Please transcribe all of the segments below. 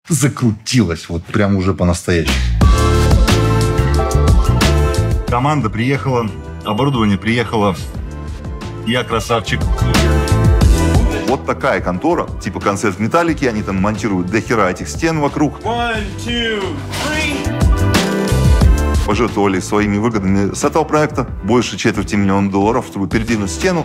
закрутилось. Вот прям уже по-настоящему. Команда приехала, оборудование приехало. Я красавчик. Вот такая контора, типа концерт Металлики. Они там монтируют до хера этих стен вокруг. 1, 2, 3. Пожертвовали своими выгодами с этого проекта больше $250 000, чтобы передвинуть стену.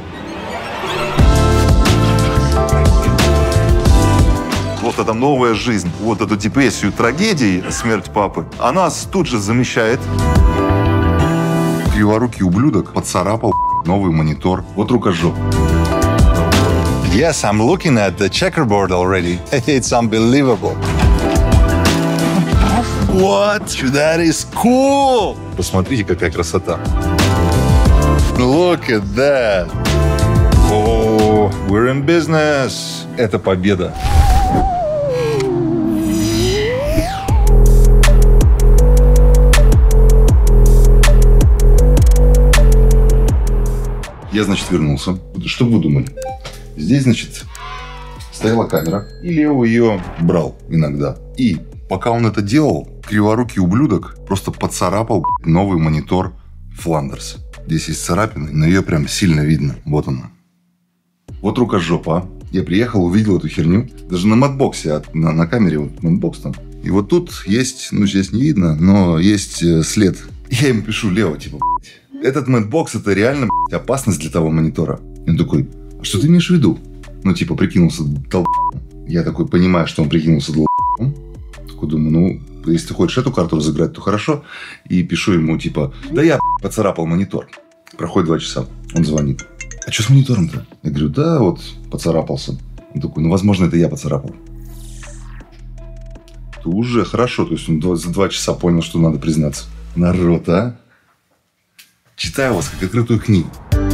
Вот эта новая жизнь, вот эту депрессию трагедии, смерть папы, она тут же замещает. Криворукий ублюдок поцарапал новый монитор. Вот рукожоп. Yes, I'm looking at the checkerboard already. It's unbelievable. What? That is cool! Посмотрите, какая красота. Look at that. Oh, we're in business. Это победа. Я, значит, вернулся. Что вы думали? Здесь, значит, стояла камера, и Лео ее брал иногда. И пока он это делал, криворукий ублюдок просто поцарапал новый монитор Фландерс. Здесь есть царапины, но ее прям сильно видно. Вот она. Вот рукожопа. Я приехал, увидел эту херню. Даже на мэтбоксе, на камере, вот мэтбокс там. И вот тут есть, ну здесь не видно, но есть след. Я ему пишу: Лео, типа, этот мэтбокс — это реально опасность для того монитора. И он такой: а что ты имеешь в виду? Ну, типа, прикинулся долб***м. Я такой понимаю, что он прикинулся долб***м. Такой думаю, ну, если ты хочешь эту карту разыграть, то хорошо. И пишу ему, типа: да я поцарапал монитор. Проходит 2 часа. Он звонит: а что с монитором-то? Я говорю: да, вот, поцарапался. Он такой: ну, возможно, это я поцарапал. То уже хорошо. То есть он за 2 часа понял, что надо признаться. Народ, а? Читаю вас как открытую книгу.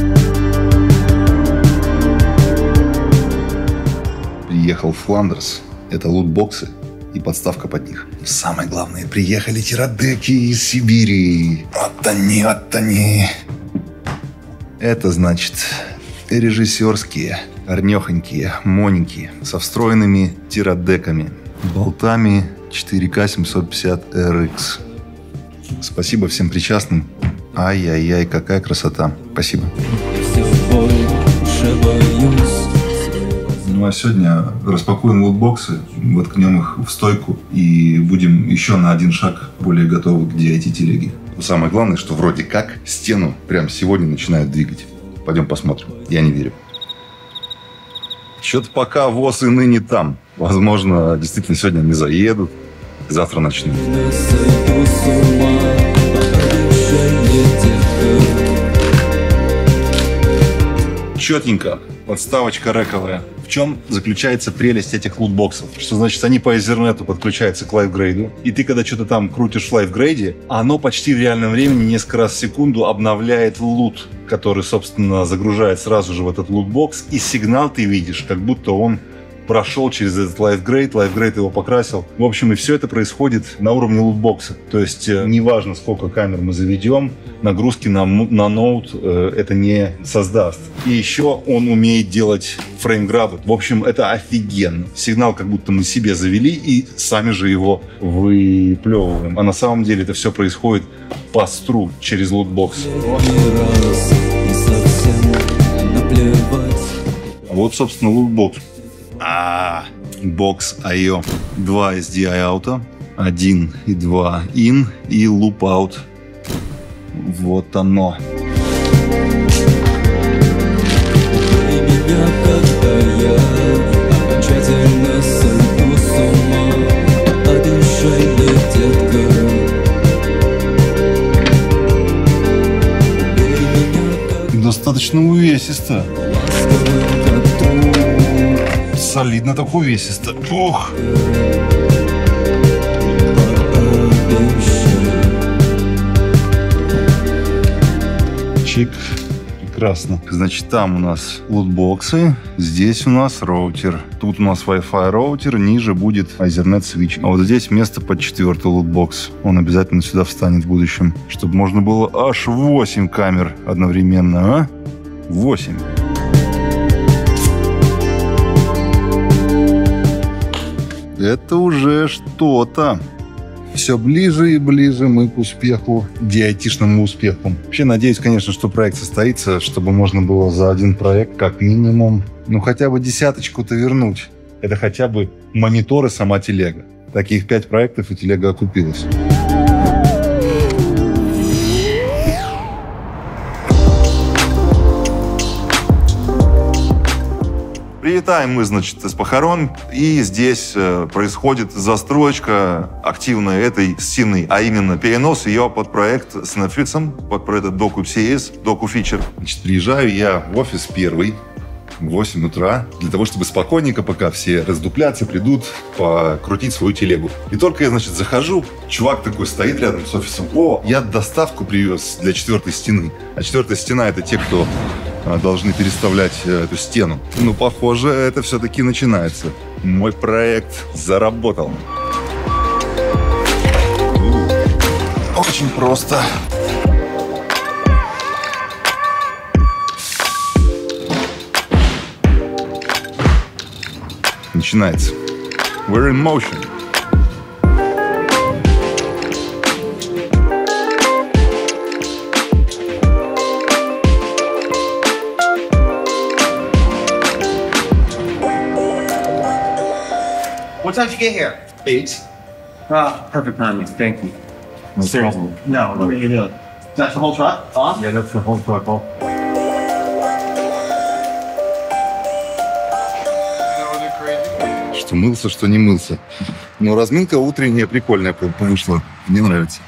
Приехал Фландерс. Это лутбоксы и подставка под них. Самое главное, приехали тирадеки из Сибири. Вот они. Это значит режиссерские, корнехонькие, моненькие, со встроенными тирадеками, болтами 4К 750 RX. Спасибо всем причастным. Ай-яй-яй, какая красота. Спасибо. Ну а сегодня распакуем лутбоксы, воткнем их в стойку и будем еще на один шаг более готовы к DIT-телеге. Самое главное, что вроде как стену прямо сегодня начинают двигать. Пойдем посмотрим. Я не верю. Что-то пока ВОЗ и ныне там. Возможно, действительно сегодня не заедут. Завтра начнут. Четенько. Подставочка рековая. В чем заключается прелесть этих лутбоксов? Что значит, они по Ethernet подключаются к лайфгрейду, и ты когда что-то там крутишь в лайфгрейде, оно почти в реальном времени несколько раз в секунду обновляет лут, который, собственно, загружает сразу же в этот лутбокс, и сигнал ты видишь, как будто он прошел через этот лайфгрейд его покрасил. В общем, и все это происходит на уровне лутбокса. То есть, неважно, сколько камер мы заведем, нагрузки на ноут это не создаст. И еще он умеет делать фреймграбы. В общем, это офигенно. Сигнал как будто мы себе завели и сами же его выплевываем. А на самом деле это все происходит по стру через лутбокс. Вот, собственно, лутбокс. Box.io. 2 SDI аута, 1 и 2 in и loop out. Вот оно. Достаточно увесисто. Солидно так увесисто. Ух! Чик. Прекрасно. Значит, там у нас лутбоксы, здесь у нас роутер. Тут у нас Wi-Fi роутер, ниже будет Ethernet switch. А вот здесь место под 4-й лутбокс. Он обязательно сюда встанет в будущем, чтобы можно было аж 8 камер одновременно, а? 8. Это уже что-то. Все ближе и ближе мы к успеху, диатишному успеху. Вообще надеюсь, конечно, что проект состоится, чтобы можно было за один проект как минимум, хотя бы десяточку-то вернуть. Это хотя бы мониторы, сама телега. Таких 5 проектов, и телега окупилась. Прилетаем мы, значит, из похорон, и здесь происходит застройка активная этой стены, а именно перенос ее под проект с Netflix, под проект DocuSeries, DocuFeature. Значит, приезжаю я в офис первый в 8 утра для того, чтобы спокойненько, пока все раздуплятся, придут покрутить свою телегу. И только я, значит, захожу, чувак такой стоит рядом с офисом. О, я доставку привез для 4-й стены. А 4-я стена — это те, кто должны переставлять эту стену. Похоже, это все-таки начинается. Мой проект заработал. Очень просто. Начинается. We're in motion. What time did you get here? 8. Perfect timing. Thank you. Seriously. No, what are you doing? That's the whole truck? Off? Yeah, that's the whole truck off. Что мылся, что не мылся. Но разминка утренняя прикольная вышла. Мне нравится.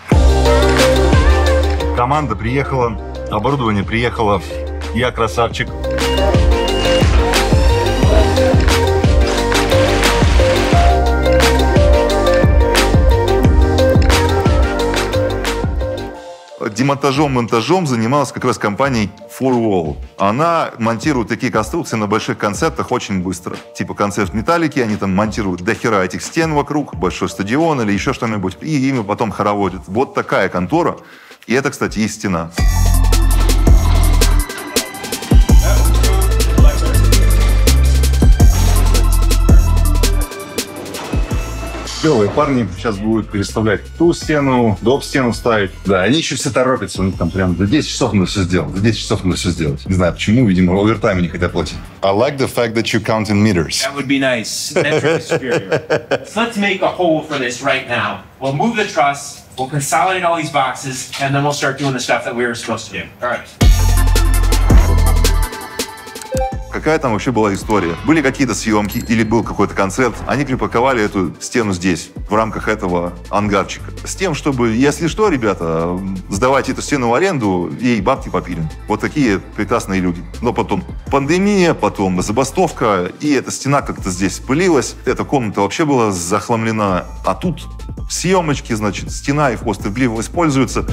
Команда приехала, оборудование приехало. Я красавчик. Демонтажом, монтажом занималась как раз компания FourWall. Она монтирует такие конструкции на больших концертах очень быстро. Типа концерт Металлики, они там монтируют до хера этих стен вокруг, большой стадион или еще что-нибудь, и ими потом хороводят. Вот такая контора. И это, кстати, и стена. Клевые парни сейчас будут переставлять ту стену, доп-стену ставить. Да, они еще все торопятся, у них там прям за 10 часов надо все сделать. За 10 часов надо все сделать. Не знаю почему, видимо, овертайм не хотят платить. I like the fact that you count in meters. That would be nice. Metric is superior. So let's make a hole for this right now. We'll move the truss, we'll consolidate all these boxes, and then we'll start doing the stuff that we were supposed to do. All right. Какая там вообще была история? Были какие-то съемки или был какой-то концерт, они припарковали эту стену здесь, в рамках этого ангарчика. С тем, чтобы, если что, ребята, сдавайте эту стену в аренду и бабки попилим. Вот такие прекрасные люди. Но потом пандемия, потом забастовка, и эта стена как-то здесь пылилась. Эта комната вообще была захламлена. А тут съемочки, значит, стена и хвост стыдливо используются.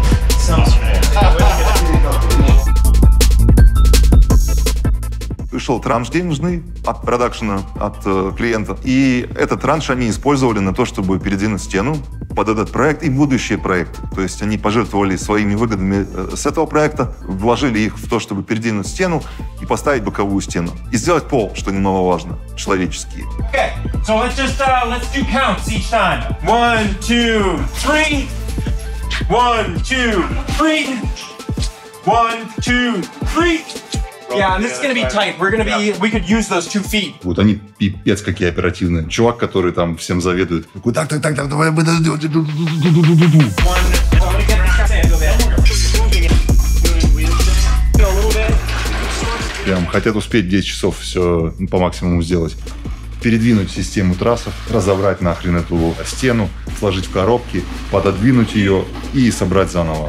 Пришел транш денежный от продакшена, от клиента. И этот транш они использовали на то, чтобы передвинуть стену под этот проект и будущие проекты. То есть они пожертвовали своими выгодами с этого проекта, вложили их в то, чтобы передвинуть стену и поставить боковую стену. И сделать пол, что немаловажно, человеческий. Okay, so let's do counts each time. 1, 2, 3. 1, 2, 3. 1, 2, 3. Yeah, and this is going to be tight. We could use those 2 feet. Вот они пипец какие оперативные. Чувак, который там всем заведует. Такой, так, давай. Прям хотят успеть 10 часов все по максимуму сделать. Передвинуть систему трассов, разобрать нахрен эту стену, сложить в коробки, пододвинуть ее и собрать заново.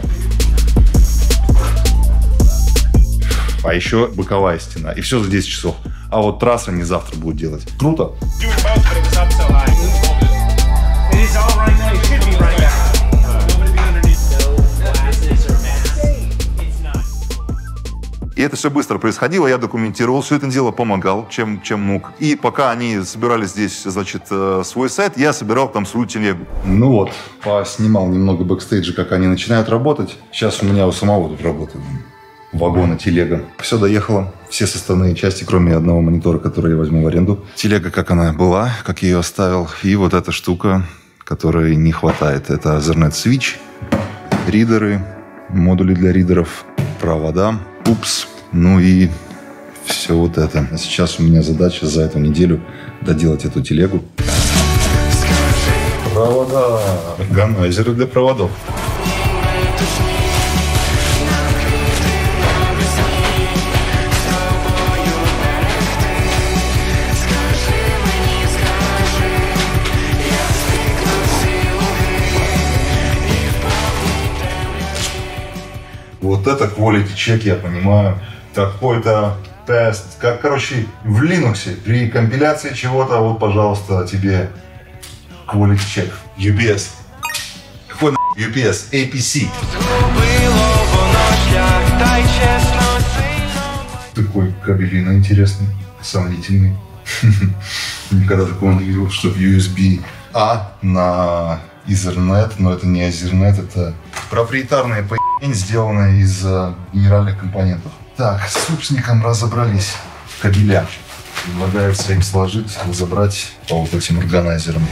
А еще боковая стена. И все за 10 часов. А вот трасса не завтра будут делать. Круто. И это все быстро происходило. Я документировал все это дело, помогал, чем мог. И пока они собирали здесь, значит, свой сайт, я собирал там свою телегу. Ну вот, поснимал немного бэкстейджа, как они начинают работать. Сейчас у меня у самого тут работает. вагона, телега. Все доехало, все составные части, кроме одного монитора, который я возьму в аренду. Телега, как она была, как я ее оставил. И вот эта штука, которой не хватает. Это Ethernet Switch, ридеры, модули для ридеров, провода, упс, ну и все вот это. А сейчас у меня задача за эту неделю доделать эту телегу. Провода, органайзеры для проводов. Вот это quality check, я понимаю. Какой-то тест. Короче, в Linux при компиляции чего-то, вот, пожалуйста, тебе quality check. UPS. Какой UPS? APC. Такой кабелина интересный, сомнительный. Никогда такого не видел, что USB-A на Ethernet, но это не Ethernet, это проприетарная поебень, сделанная из генеральных компонентов. Так, с собственником разобрались. Кабеля. Предлагается им сложить, разобрать по вот этим органайзерам.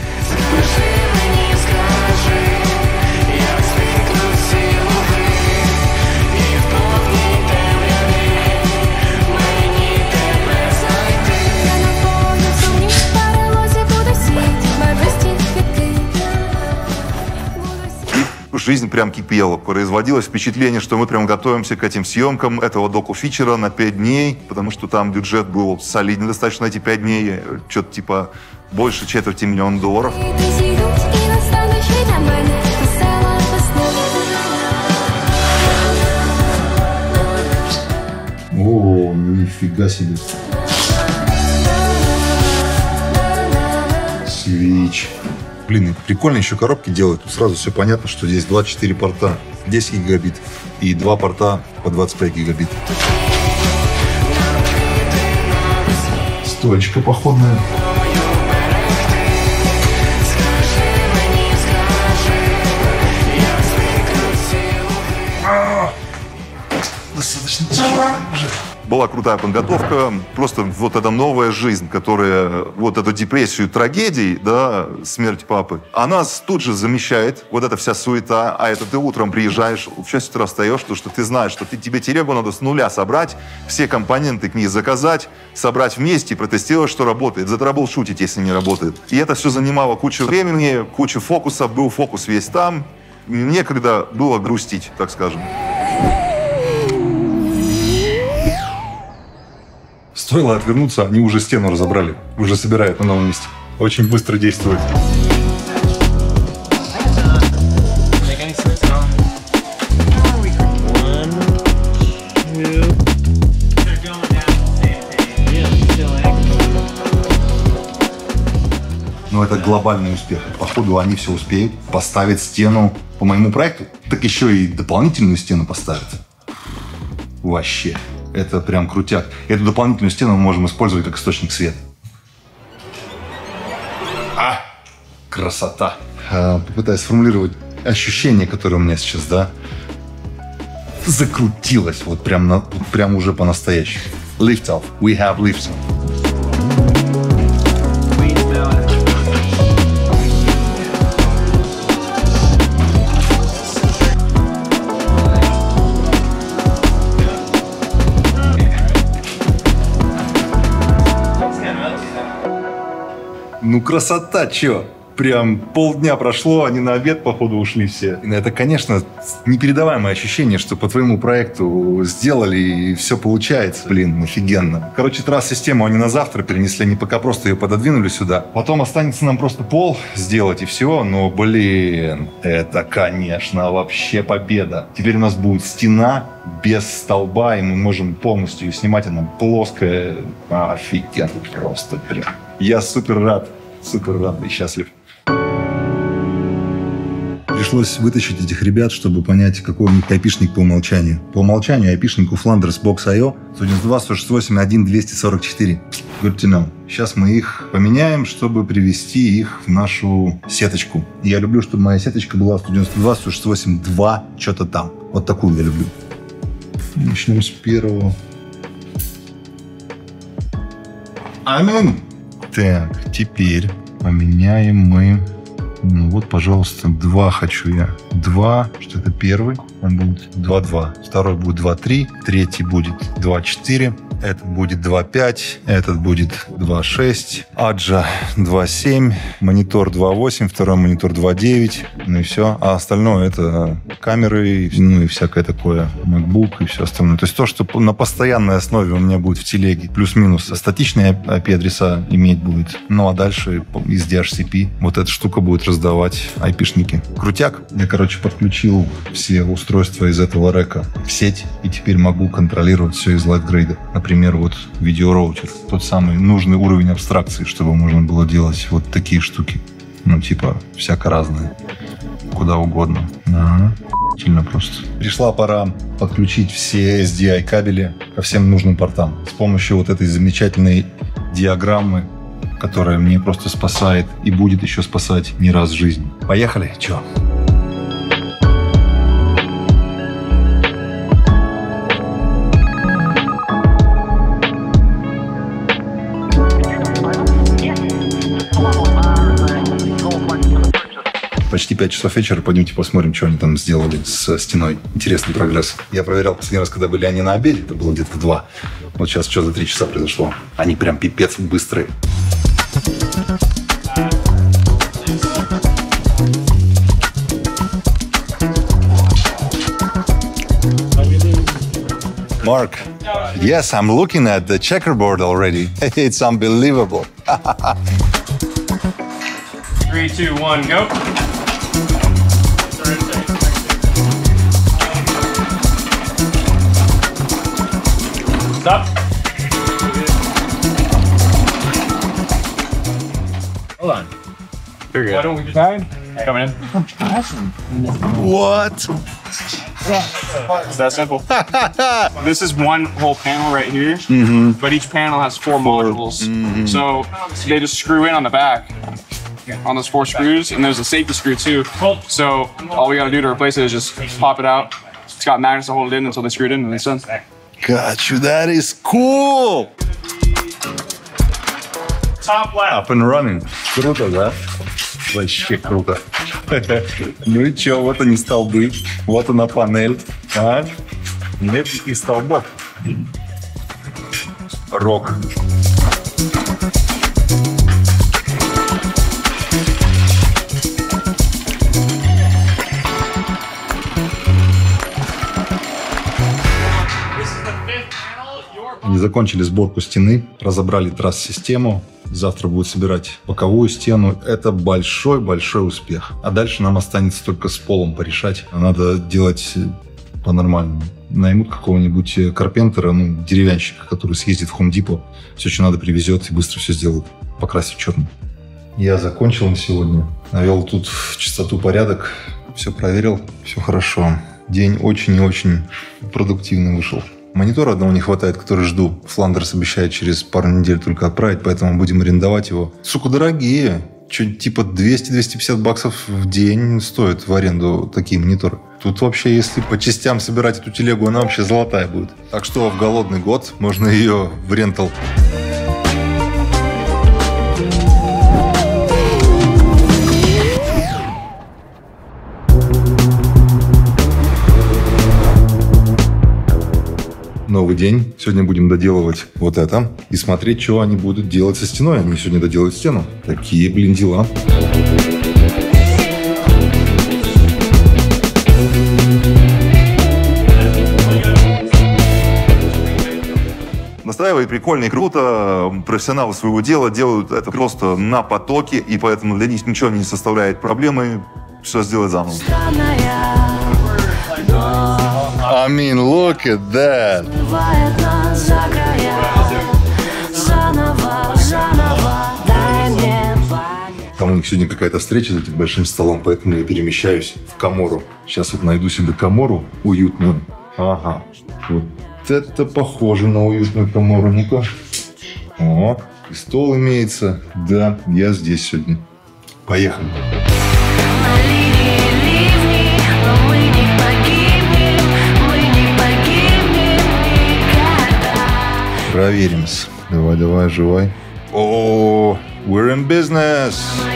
Жизнь прям кипела. Производилось впечатление, что мы прям готовимся к этим съемкам этого доку-фичера на 5 дней, потому что там бюджет был солидный достаточно эти 5 дней, что-то типа больше $250 000. О, нифига себе. Свич. Блин, прикольно еще коробки делают. Тут сразу все понятно, что здесь 24 порта, 10 гигабит и 2 порта по 25 гигабит. Стоечка походная. Достаточно тяжело уже. Была крутая подготовка, просто вот эта новая жизнь, которая вот эту депрессию трагедий, да, смерть папы, она тут же замещает вот эта вся суета, а это ты утром приезжаешь, в 6 утра встаешь, потому что ты знаешь, что тебе телегу надо с нуля собрать, все компоненты к ней заказать, собрать вместе и протестировать, что работает, затраблшутить, если не работает. И это все занимало кучу времени, кучу фокуса, был фокус весь там, некогда было грустить, так скажем. Стоило отвернуться, они уже стену разобрали, уже собирают на новом месте. Очень быстро действует. Но это глобальный успех. Походу, они все успеют поставить стену по моему проекту, так еще и дополнительную стену поставят. Вообще. Это прям крутяк. Эту дополнительную стену мы можем использовать как источник света. Красота. Попытаюсь сформулировать ощущение, которое у меня сейчас, да, закрутилось вот прям уже по-настоящему. Lift off. We have lift off. Ну, красота, чё? Прям полдня прошло, они на обед, походу, ушли все. И это, конечно, непередаваемое ощущение, что по твоему проекту сделали, и все получается. Блин, офигенно. Короче, трасс-систему они на завтра перенесли, они пока просто ее пододвинули сюда. Потом останется нам просто пол сделать, и все. Но, блин, это, конечно, вообще победа. Теперь у нас будет стена без столба, и мы можем полностью ее снимать. Она плоская. Офигенно просто, прям. Я супер рад и счастлив. Пришлось вытащить этих ребят, чтобы понять, какой у них айпишник по умолчанию. По умолчанию айпишник у Flanders Box.io 192.168.1.244. Good to know. Сейчас мы их поменяем, чтобы привести их в нашу сеточку. Я люблю, чтобы моя сеточка была 192.168.2, что-то там. Вот такую я люблю. Начнем с первого. Аминь. Так, теперь поменяем мы. Ну вот, пожалуйста, 2 хочу я. 2, что это первый. Он будет 2-2. Второй будет 2-3. Третий будет 2-4. Этот будет 2.5, этот будет 2.6, Аджа 2.7, монитор 2.8, второй монитор 2.9, ну и все. А остальное это камеры, ну и всякое такое, MacBook и все остальное. То есть то, что на постоянной основе у меня будет в телеге, плюс-минус статичные IP-адреса иметь будет. Ну а дальше из DHCP вот эта штука будет раздавать IP-шники. Крутяк. Я, подключил все устройства из этого река в сеть и теперь могу контролировать все из LightGrade. Например, вот видеороутер. Тот самый нужный уровень абстракции, чтобы можно было делать вот такие штуки. Ну, типа, всяко разные. Куда угодно. Ага. Сильно просто. Пришла пора подключить все SDI кабели ко всем нужным портам. С помощью вот этой замечательной диаграммы, которая мне просто спасает и будет еще спасать не раз в жизни. Поехали? Чё? Почти 5 часов вечера. Пойдемте посмотрим, что они там сделали с стеной. Интересный прогресс. Я проверял последний раз, когда были они на обеде. Это было где-то в 2. Вот сейчас что за 3 часа произошло. Они прям пипец быстрые. Mark, yes, I'm looking at the checkerboard already. It's unbelievable. 3, 2, 1, go. Stop. Hold on. You're good. Why don't we just coming in? What? It's that simple. This is one whole panel right here, but each panel has 4 modules. So they just screw in on the back on those 4 screws, and there's a safety screw too. So all we gotta do to replace it is just pop it out. It's got magnets to hold it in until they screw it in, and it's done. Got you. That is cool. Top left. Up and running. Круто, да? Вообще круто. Ну и чё, вот они столбы, вот она панель. А? Нет и столбов. Рок. Они закончили сборку стены, разобрали трасс-систему. Завтра будут собирать боковую стену. Это большой-большой успех. А дальше нам останется только с полом порешать. Надо делать по-нормальному. Наймут какого-нибудь карпентера, ну, деревянщика, который съездит в Home Depot, все, что надо, привезет и быстро все сделает. Покрасить черным. Я закончил на сегодня. Навел тут в чистоту порядок. Все проверил. Все хорошо. День очень и очень продуктивный вышел. Монитора одного не хватает, который жду. Фландерс обещает через пару недель только отправить, поэтому будем арендовать его. Сука, дорогие. Что-нибудь типа 200-250 баксов в день стоит в аренду такие мониторы. Тут вообще, если по частям собирать эту телегу, она вообще золотая будет. Так что в голодный год можно ее в рентал. Новый день. Сегодня будем доделывать вот это и смотреть, что они будут делать со стеной. Они сегодня доделают стену. Такие, блин, дела. Настраивает прикольно и круто. Профессионалы своего дела делают это просто на потоке, и поэтому для них ничего не составляет проблемы все сделать заново. I mean, look at that. Там у них сегодня какая-то встреча за этим большим столом, поэтому я перемещаюсь в камору. Сейчас вот найду себе камору уютную. Ага. Вот это похоже на уютную камору. Ну-ка. О, и стол имеется. Да, я здесь сегодня. Поехали. Проверимся. Давай, давай, оживай. О, we're in business.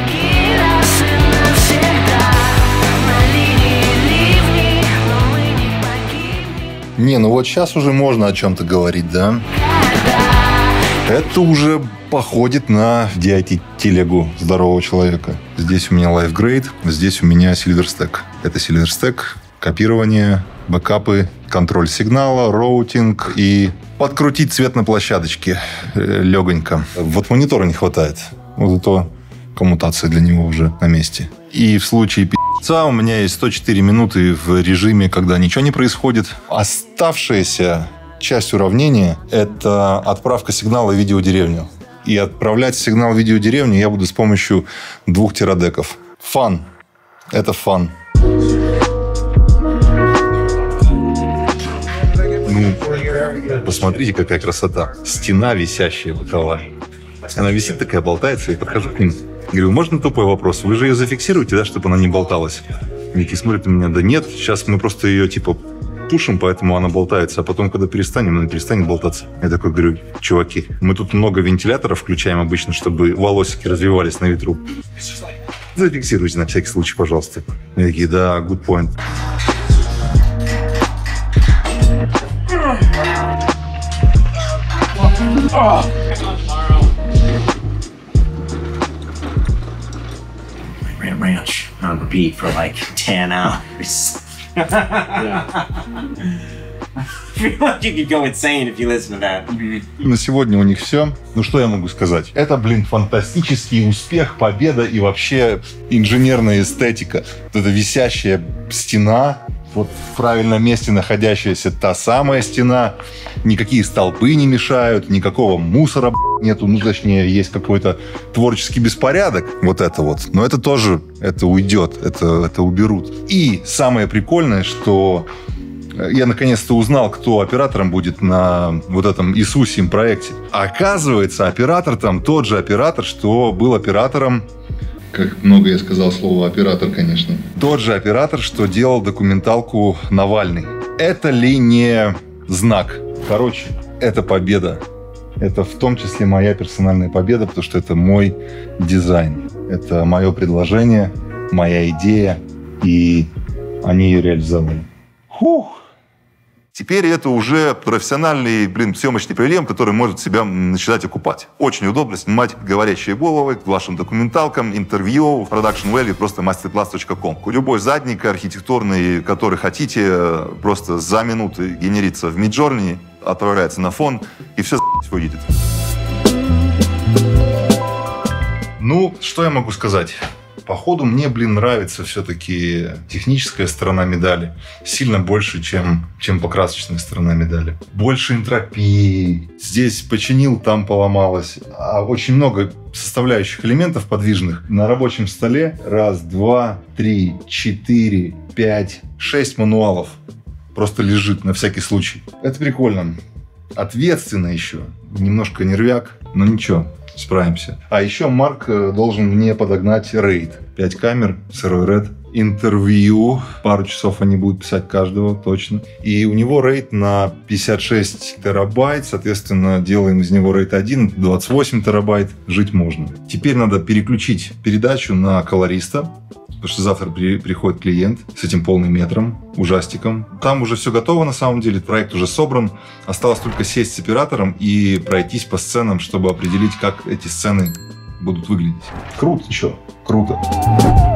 Не, ну вот сейчас уже можно о чем-то говорить, да? Это уже походит на DIT-телегу здорового человека. Здесь у меня LifeGrade, здесь у меня Silverstack. Это Silverstack, копирование, бэкапы, контроль сигнала, роутинг и подкрутить цвет на площадочке легонько. Вот монитора не хватает. Вот это коммутация для него уже на месте. И в случае у меня есть 104 минуты в режиме, когда ничего не происходит. Оставшаяся часть уравнения – это отправка сигнала в видеодеревню. И отправлять сигнал в видеодеревню я буду с помощью 2 терадеков. Фан. Это фан. Ну, посмотрите, какая красота. Стена висящая боковая. Она висит такая, болтается, и подхожу к ним. Говорю, можно тупой вопрос? Вы же ее зафиксируете, да, чтобы она не болталась? Они такие смотрят на меня, да нет, сейчас мы просто ее, типа, пушим, поэтому она болтается, а потом, когда перестанем, она перестанет болтаться. Я такой говорю, чуваки, мы тут много вентиляторов включаем обычно, чтобы волосики развивались на ветру. Зафиксируйте на всякий случай, пожалуйста. Они такие, да, good point. Ranch on repeat for like 10 hours. I feel like you could go insane if you listen to that. На сегодня у них все. Ну, что я могу сказать? Это, блин, фантастический успех, победа и вообще инженерная эстетика. Вот эта висящая стена, вот в правильном месте находящаяся та самая стена. Никакие столбы не мешают, никакого мусора нету. Ну, точнее, есть какой-то творческий беспорядок. Вот это вот. Но это тоже, это уйдет, это уберут. И самое прикольное, что я наконец-то узнал, кто оператором будет на вот этом Иисусием проекте. Оказывается, оператор там тот же оператор, что был оператором. Как много я сказал слово оператор, конечно. Тот же оператор, что делал документалку «Навальный». Это ли не знак? Короче, это победа. Это в том числе моя персональная победа, потому что это мой дизайн. Это мое предложение, моя идея, и они ее реализовали. Фух! Теперь это уже профессиональный, съемочный прием, который может себя начинать окупать. Очень удобно снимать говорящие головы к вашим документалкам, интервью, Production Value, просто masterclass.com. Любой задник архитектурный, который хотите, просто за минуту генерится в Midjourney, отправляется на фон, и все выйдет. Ну, что я могу сказать? Походу, мне, нравится все-таки техническая сторона медали. Сильно больше, чем покрасочная сторона медали. Больше энтропии. Здесь починил, там поломалось. А очень много составляющих элементов подвижных. На рабочем столе 1, 2, 3, 4, 5, 6 мануалов. Просто лежит на всякий случай. Это прикольно. Ответственно еще. Немножко нервяк, но ничего. Справимся. А еще Марк должен мне подогнать рейд. 5 камер, сырой ред. Интервью. Пару часов они будут писать каждого, точно. И у него рейд на 56 терабайт. Соответственно, делаем из него рейд 1. 28 терабайт. Жить можно. Теперь надо переключить передачу на колориста. Потому что завтра приходит клиент с этим полным метром, ужастиком. Там уже все готово на самом деле, проект уже собран. Осталось только сесть с оператором и пройтись по сценам, чтобы определить, как эти сцены будут выглядеть. Круто, что? Круто.